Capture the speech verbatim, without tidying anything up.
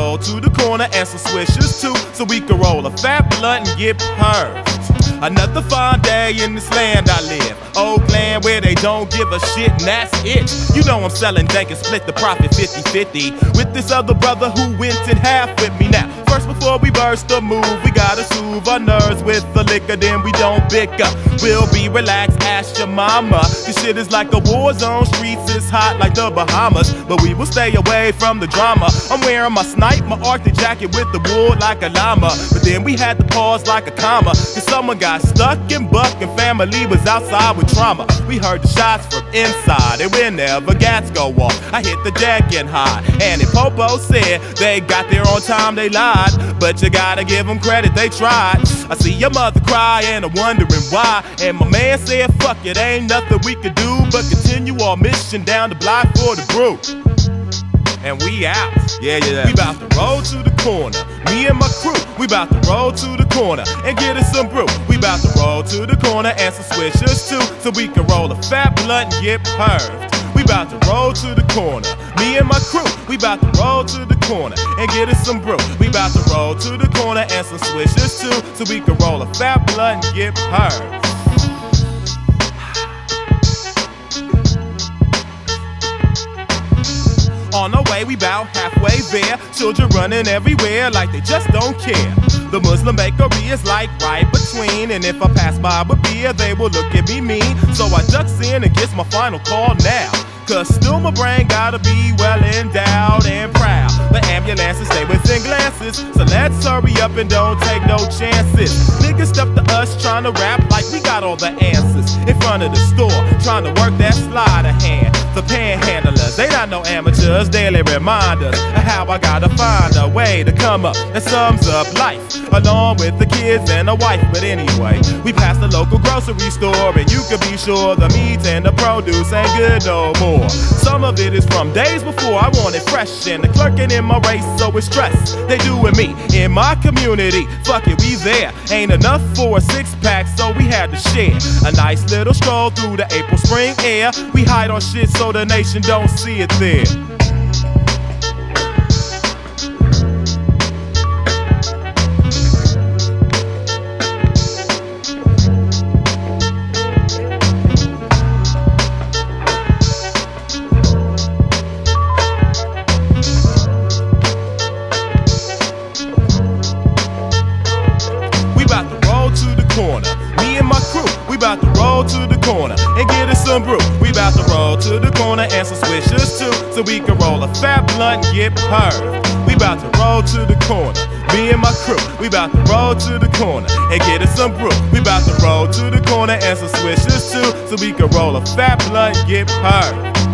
roll to the corner and some swishers too, so we can roll a fat blunt and get purged. Another fine day in this land I live, Oakland, where they don't give a shit, and that's it. You know I'm selling dank and split the profit fifty fifty with this other brother who went in half with me. Now, first before we burst the move, we gotta soothe our nerves with the liquor, then we don't pick up. We'll be relaxed, ask your mama. This shit is like a war zone, streets is hot like the Bahamas, but we will stay away from the drama. I'm wearing my snipe, my Arctic jacket with the wool like a llama, but then we had to pause like a comma, cause someone got stuck in buck and family was outside with trauma. We heard the shots from inside and whenever gats go off, I hit the deck and hide. And if Popo said they got there on time, they lied, but you gotta give them credit, they tried. I see your mother cry and I'm wondering why, and my man said fuck it, ain't nothing we could do but continue our mission down the block for the brew. And we out. Yeah, yeah. We bout to roll to the corner. Me and my crew, we bout to roll to the corner and get us some brew. We bout to roll to the corner and some swishers too, so we can roll a fat blunt and get purged. We bout to roll to the corner. Me and my crew, we bout to roll to the corner and get us some brew. We bout to roll to the corner and some swishers too, so we can roll a fat blunt and get purged. On our way, we bout halfway there. Children running everywhere like they just don't care. The Muslim bakery is like right between, and if I pass by with beer, they will look at me mean. So I ducks in and gets my final call now, cause still my brain gotta be well endowed and proud. The ambulances stay within glances, so let's hurry up and don't take no chances. Niggas step to us trying to rap like we got all the answers. In front of the store, trying to work that sleight of hand. The panhandlers, they not no amateurs, daily reminders of how I gotta find a way to come up that sums up life, along with the kids and a wife. But anyway, we passed the local grocery store, and you can be sure the meat and the produce ain't good no more. Some of it is from days before I want it fresh, and the clerking in my race, so it's stress. They doing me in my community, fuck it, we there. Ain't enough for a six pack, so we had to share a nice little stroll through the April spring air. We hide our shit so the nation don't see it there. Me and my crew, we bout to roll to the corner and get us some brew. We bout to roll to the corner and some swishers too, so we can roll a fat blunt and get purged. We bout to roll to the corner. Me and my crew, we bout to roll to the corner and get us some brew. We bout to roll to the corner and some swishers too, so we can roll a fat blunt and get purged.